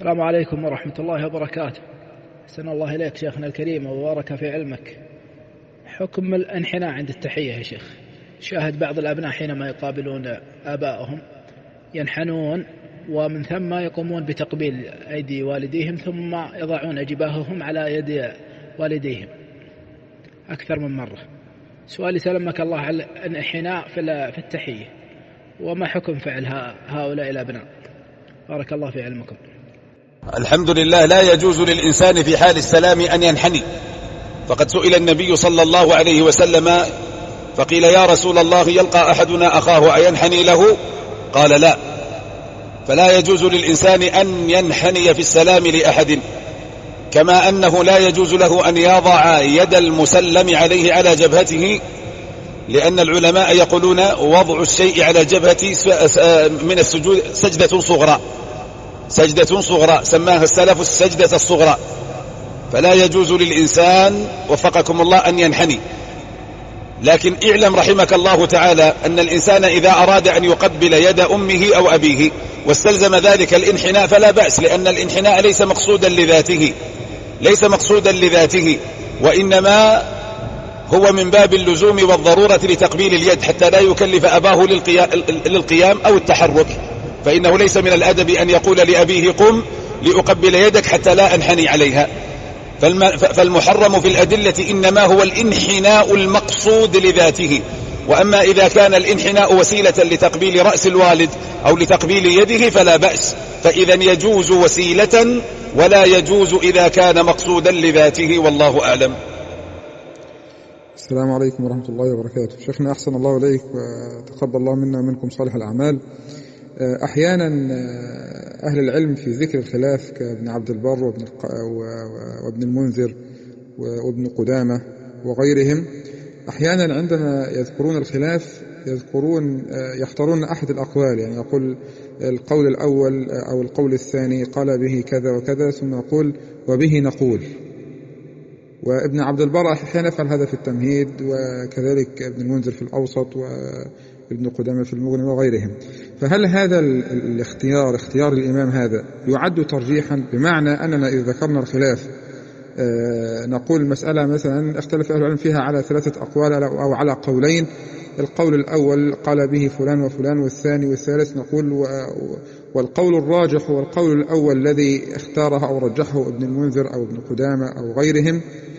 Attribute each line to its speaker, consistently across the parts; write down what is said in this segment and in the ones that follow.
Speaker 1: السلام عليكم ورحمة الله وبركاته. أحسن الله إليك شيخنا الكريم وبارك في علمك. حكم الانحناء عند التحية يا شيخ. شاهد بعض الأبناء حينما يقابلون آبائهم ينحنون ومن ثم يقومون بتقبيل أيدي والديهم ثم يضعون جباههم على يد والديهم أكثر من مرة. سؤالي سلمك الله على الانحناء في التحية، وما حكم فعل هؤلاء الأبناء؟ بارك الله في علمكم.
Speaker 2: الحمد لله. لا يجوز للإنسان في حال السلام أن ينحني، فقد سئل النبي صلى الله عليه وسلم فقيل يا رسول الله يلقى أحدنا أخاه أينحني له؟ قال لا. فلا يجوز للإنسان أن ينحني في السلام لأحد، كما أنه لا يجوز له أن يضع يد المسلم عليه على جبهته، لأن العلماء يقولون وضع الشيء على الجبهة من السجود سجدة صغرى سماها السلف السجدة الصغرى. فلا يجوز للإنسان وفقكم الله أن ينحني. لكن اعلم رحمك الله تعالى أن الإنسان إذا أراد أن يقبل يد أمه أو أبيه واستلزم ذلك الانحناء فلا بأس، لأن الانحناء ليس مقصودا لذاته وإنما هو من باب اللزوم والضرورة لتقبيل اليد حتى لا يكلف أباه للقيام أو التحرك، فإنه ليس من الأدب أن يقول لأبيه قم لأقبل يدك حتى لا أنحني عليها. فالمحرم في الأدلة إنما هو الانحناء المقصود لذاته. وأما إذا كان الانحناء وسيلة لتقبيل رأس الوالد أو لتقبيل يده فلا بأس، فإذا يجوز وسيلة ولا يجوز إذا كان مقصودا لذاته، والله أعلم.
Speaker 3: السلام عليكم ورحمة الله وبركاته. شيخنا أحسن الله إليك وتقبل الله منا ومنكم صالح الأعمال. أحيانا أهل العلم في ذكر الخلاف كابن عبد البر وابن المنذر وابن قدامة وغيرهم أحيانا عندما يذكرون الخلاف يختارون أحد الأقوال، يعني يقول القول الأول أو القول الثاني قال به كذا وكذا ثم يقول وبه نقول. وابن عبد البر أحيانا يفعل هذا في التمهيد، وكذلك ابن المنذر في الأوسط وابن قدامة في المغني وغيرهم. فهل هذا اختيار الإمام هذا يعد ترجيحا؟ بمعنى أننا إذا ذكرنا الخلاف نقول المسألة مثلا اختلف أهل العلم فيها على 3 أقوال أو على قولين، القول الأول قال به فلان وفلان والثاني والثالث نقول والقول الراجح هو القول الأول الذي اختاره أو رجحه ابن المنذر أو ابن قدامة أو غيرهم.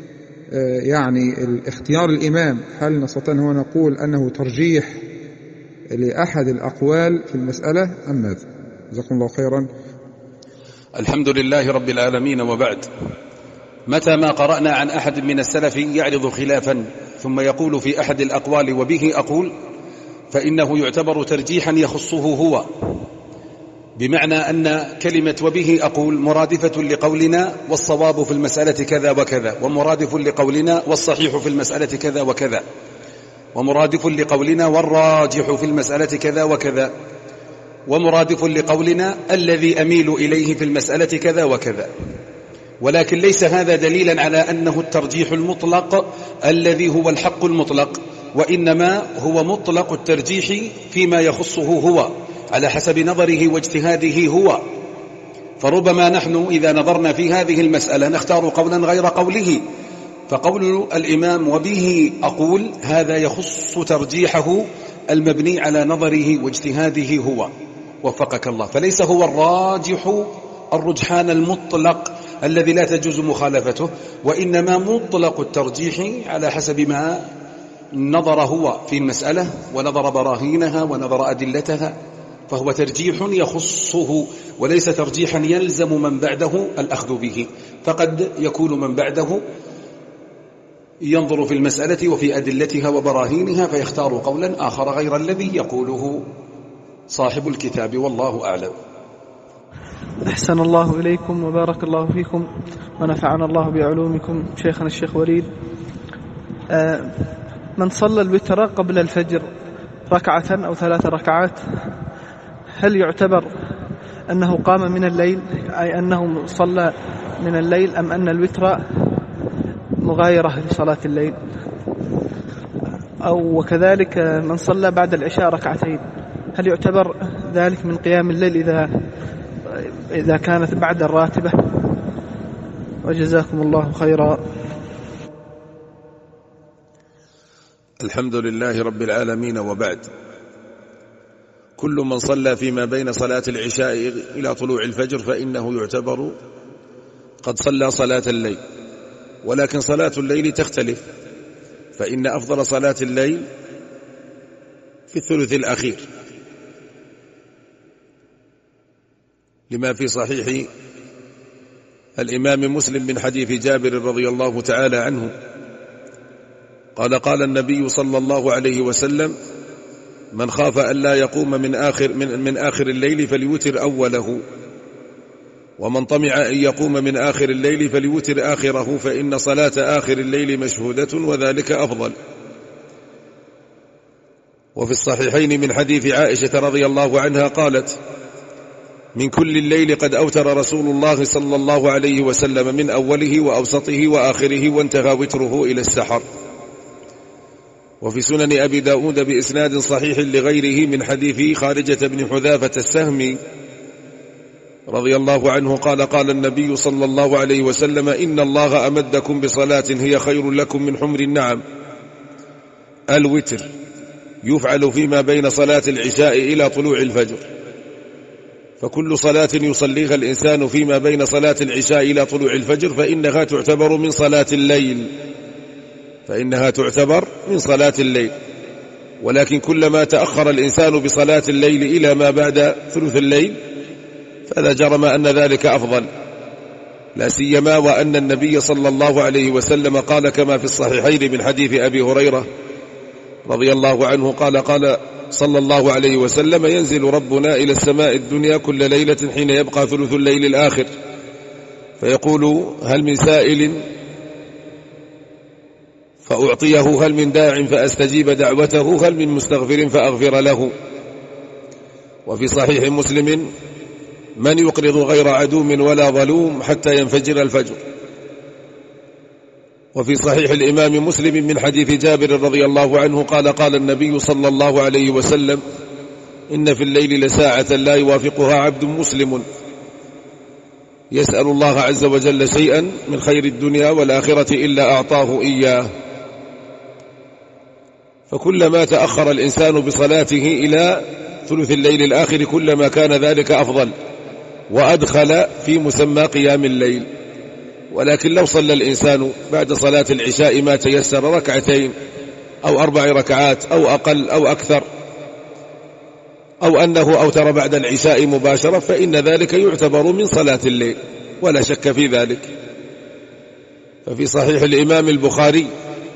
Speaker 3: يعني الاختيار الإمام هل نستطيع هو نقول أنه ترجيح لأحد الأقوال في المسألة أم ماذا؟ جزاكم الله خيرا.
Speaker 2: الحمد لله رب العالمين، وبعد. متى ما قرأنا عن أحد من السلف يعرض خلافا ثم يقول في أحد الأقوال وبه أقول، فإنه يعتبر ترجيحا يخصه هو، بمعنى أن كلمة وبه أقول مرادفة لقولنا والصواب في المسألة كذا وكذا، ومرادف لقولنا والصحيح في المسألة كذا وكذا، ومرادف لقولنا والراجح في المسألة كذا وكذا، ومرادف لقولنا الذي أميل إليه في المسألة كذا وكذا. ولكن ليس هذا دليلا على أنه الترجيح المطلق الذي هو الحق المطلق، وإنما هو مطلق الترجيح فيما يخصه هو على حسب نظره واجتهاده هو. فربما نحن إذا نظرنا في هذه المسألة نختار قولا غير قوله، فقول الإمام وبه أقول هذا يخص ترجيحه المبني على نظره واجتهاده هو، وفقك الله. فليس هو الراجح الرجحان المطلق الذي لا تجوز مخالفته، وإنما مطلق الترجيح على حسب ما نظر هو في المسألة ونظر براهينها ونظر أدلتها، فهو ترجيح يخصه وليس ترجيحا يلزم من بعده الأخذ به. فقد يكون من بعده ينظر في المسألة وفي أدلتها وبراهينها فيختار قولا آخر غير الذي يقوله صاحب الكتاب، والله أعلم.
Speaker 4: أحسن الله إليكم وبارك الله فيكم ونفعنا الله بعلومكم. شيخنا الشيخ وليد، من صلى الوتر قبل الفجر 1 أو 3 ركعات هل يعتبر أنه قام من الليل، أي أنه صلى من الليل، أم أن الوتر مغايرة لصلاة الليل؟ أو وكذلك من صلى بعد العشاء 2 هل يعتبر ذلك من قيام الليل إذا إذا كانت بعد الراتبة؟ وجزاكم الله خيرا.
Speaker 2: الحمد لله رب العالمين، وبعد. كل من صلى فيما بين صلاة العشاء إلى طلوع الفجر فإنه يعتبر قد صلى صلاة الليل، ولكن صلاة الليل تختلف، فإن أفضل صلاة الليل في الثلث الأخير، لما في صحيح الإمام مسلم من حديث جابر رضي الله تعالى عنه قال: قال النبي صلى الله عليه وسلم: من خاف أن لا يقوم من آخر الليل فليوتر أوله، ومن طمع أن يقوم من آخر الليل فليوتر آخره، فإن صلاة آخر الليل مشهودة وذلك أفضل. وفي الصحيحين من حديث عائشة رضي الله عنها قالت: من كل الليل قد أوتر رسول الله صلى الله عليه وسلم من أوله وأوسطه وآخره، وانتهى وتره إلى السحر. وفي سنن أبي داود بإسناد صحيح لغيره من حديث خارجة بن حذافة السهمي رضي الله عنه قال: قال النبي صلى الله عليه وسلم: إن الله أمدكم بصلاة هي خير لكم من حمر النعم، الوتر، يفعل فيما بين صلاة العشاء إلى طلوع الفجر. فكل صلاة يصليها الإنسان فيما بين صلاة العشاء إلى طلوع الفجر فإنها تعتبر من صلاة الليل، ولكن كلما تأخر الإنسان بصلاة الليل إلى ما بعد ثلث الليل فلا جرم أن ذلك أفضل، لا سيما وأن النبي صلى الله عليه وسلم قال كما في الصحيحين من حديث أبي هريرة رضي الله عنه قال: قال صلى الله عليه وسلم: ينزل ربنا إلى السماء الدنيا كل ليلة حين يبقى ثلث الليل الآخر، فيقول: هل من سائل فأعطيه، هل من داع فأستجيب دعوته، هل من مستغفر فأغفر له. وفي صحيح مسلم: من يقرض غير عدوم ولا ظلوم حتى ينفجر الفجر. وفي صحيح الإمام مسلم من حديث جابر رضي الله عنه قال: قال النبي صلى الله عليه وسلم: إن في الليل لساعة لا يوافقها عبد مسلم يسأل الله عز وجل شيئا من خير الدنيا والآخرة إلا أعطاه إياه. فكلما تأخر الإنسان بصلاته إلى ثلث الليل الآخر كلما كان ذلك أفضل وأدخل في مسمى قيام الليل. ولكن لو صلى الإنسان بعد صلاة العشاء ما تيسر، ركعتين أو 4 ركعات أو أقل أو أكثر، أو أنه أوتر بعد العشاء مباشرة، فإن ذلك يعتبر من صلاة الليل ولا شك في ذلك. ففي صحيح الإمام البخاري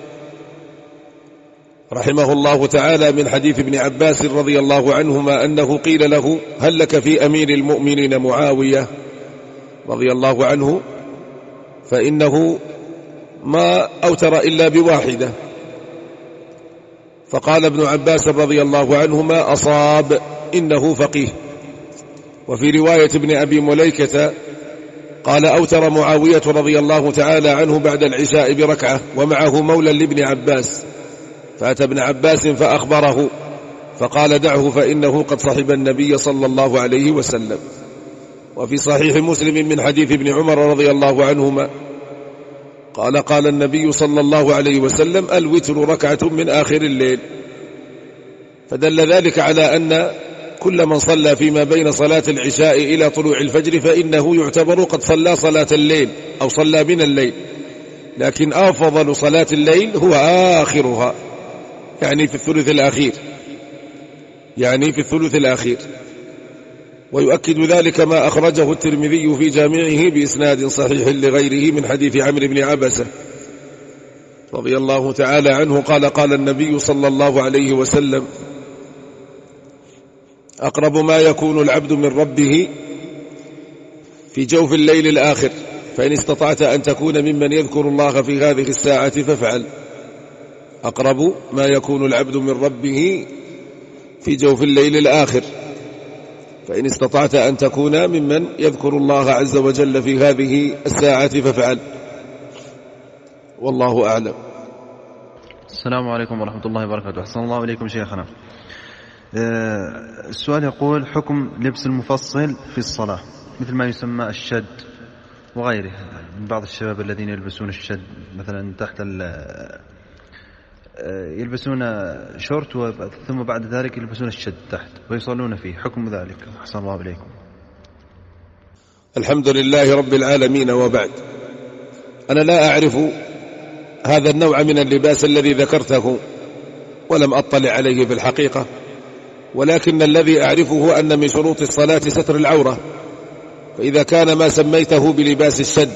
Speaker 2: رحمه الله تعالى من حديث ابن عباس رضي الله عنهما أنه قيل له: هل لك في أمير المؤمنين معاوية رضي الله عنه؟ فإنه ما أوتر إلا بواحدة. فقال ابن عباس رضي الله عنه: ما أصاب، إنه فقيه. وفي رواية ابن أبي مليكة قال: أوتر معاوية رضي الله تعالى عنه بعد العشاء بركعة ومعه مولى لابن عباس، فأتى ابن عباس فأخبره فقال: دعه فإنه قد صحب النبي صلى الله عليه وسلم. وفي صحيح مسلم من حديث ابن عمر رضي الله عنهما قال: قال النبي صلى الله عليه وسلم: الوتر ركعة من آخر الليل. فدل ذلك على أن كل من صلى فيما بين صلاة العشاء إلى طلوع الفجر فإنه يعتبر قد صلى صلاة الليل أو صلى من الليل، لكن أفضل صلاة الليل هو آخرها، يعني في الثلث الأخير. ويؤكد ذلك ما أخرجه الترمذي في جامعه بإسناد صحيح لغيره من حديث عمرو بن عبسة رضي الله تعالى عنه قال: قال النبي صلى الله عليه وسلم: أقرب ما يكون العبد من ربه في جوف الليل الآخر، فإن استطعت أن تكون ممن يذكر الله في هذه الساعة فافعل. أقرب ما يكون العبد من ربه في جوف الليل الآخر، فإن استطعت أن تكون ممن يذكر الله عز وجل في هذه الساعة فافعل، والله أعلم.
Speaker 5: السلام عليكم ورحمة الله وبركاته. أحسن الله إليكم شيخنا. السؤال يقول: حكم لبس المفصل في الصلاة. مثل ما يسمى الشد وغيره، من بعض الشباب الذين يلبسون الشد مثلا تحت يلبسون شورت ثم بعد ذلك يلبسون الشد تحت ويصلون فيه، حكم ذلك؟ أحسن الله إليكم.
Speaker 2: الحمد لله رب العالمين، وبعد. أنا لا أعرف هذا النوع من اللباس الذي ذكرته ولم أطلع عليه في الحقيقة، ولكن الذي أعرفه أن من شروط الصلاة ستر العورة، فإذا كان ما سميته بلباس الشد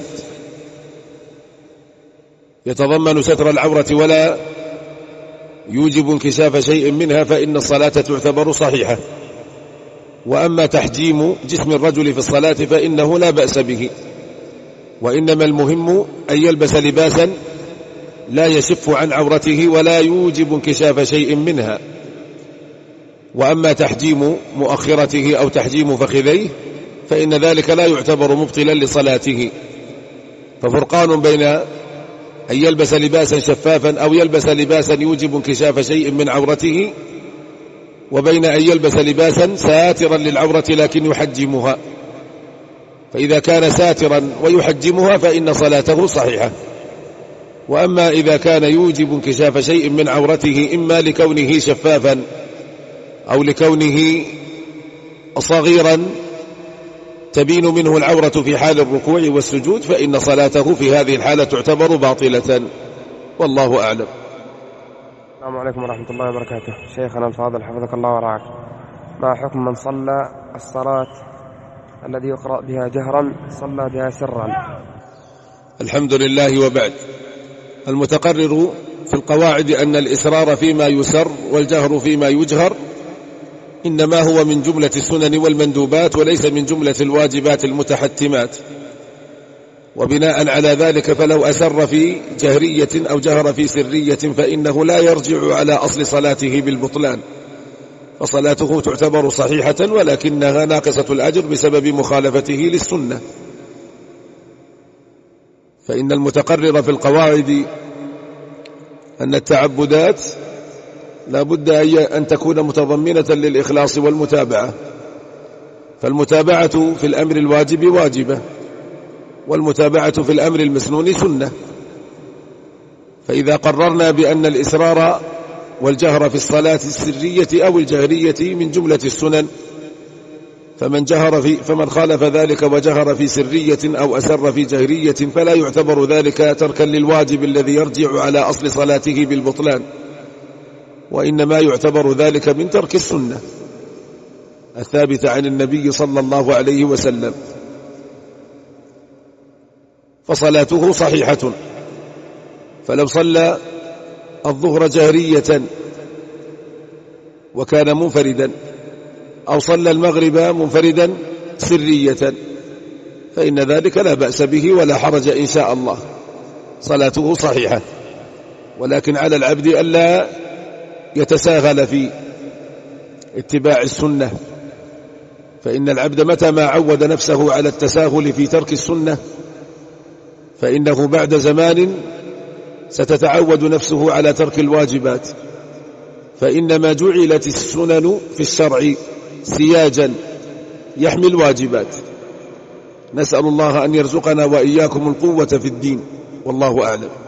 Speaker 2: يتضمن ستر العورة ولا يوجب انكشاف شيء منها فإن الصلاة تعتبر صحيحة. وأما تحجيم جسم الرجل في الصلاة فإنه لا بأس به، وإنما المهم أن يلبس لباسا لا يشف عن عورته ولا يوجب انكشاف شيء منها. وأما تحجيم مؤخرته أو تحجيم فخذيه فإن ذلك لا يعتبر مبطلا لصلاته. ففرقان بين أن يلبس لباسا شفافا أو يلبس لباسا يوجب انكشاف شيء من عورته، وبين أن يلبس لباسا ساترا للعورة لكن يحجمها. فإذا كان ساترا ويحجمها فإن صلاته صحيحة. وأما إذا كان يوجب انكشاف شيء من عورته إما لكونه شفافا أو لكونه صغيرا تبين منه العورة في حال الركوع والسجود فإن صلاته في هذه الحالة تعتبر باطلة، والله أعلم.
Speaker 6: السلام عليكم ورحمة الله وبركاته. شيخنا الفاضل حفظك الله ورعاك، ما حكم من صلى الصلاة الذي يقرأ بها جهرا صلى بها سرا؟
Speaker 2: الحمد لله، وبعد. المتقرر في القواعد أن الإسرار فيما يسر والجهر فيما يجهر إنما هو من جملة السنن والمندوبات وليس من جملة الواجبات المتحتمات. وبناء على ذلك فلو أسر في جهرية أو جهر في سرية فإنه لا يرجع على أصل صلاته بالبطلان، فصلاته تعتبر صحيحة ولكنها ناقصة الأجر بسبب مخالفته للسنة. فإن المتقرر في القواعد أن التعبدات لا بد أن تكون متضمنة للإخلاص والمتابعة، فالمتابعة في الأمر الواجب واجبة، والمتابعة في الأمر المسنون سنة. فإذا قررنا بأن الإسرار والجهر في الصلاة السرية أو الجهرية من جملة السنن، فمن خالف ذلك وجهر في سرية أو أسر في جهرية فلا يعتبر ذلك تركا للواجب الذي يرجع على أصل صلاته بالبطلان، وإنما يعتبر ذلك من ترك السنة الثابتة عن النبي صلى الله عليه وسلم، فصلاته صحيحة. فلو صلى الظهر جهرية وكان منفردا أو صلى المغرب منفردا سرية فإن ذلك لا بأس به ولا حرج إن شاء الله، صلاته صحيحة. ولكن على العبد ألا يتساهل في اتباع السنة، فإن العبد متى ما عود نفسه على التساهل في ترك السنة فإنه بعد زمان ستتعود نفسه على ترك الواجبات، فإنما جعلت السنن في الشرع سياجا يحمي الواجبات. نسأل الله أن يرزقنا وإياكم القوة في الدين، والله أعلم.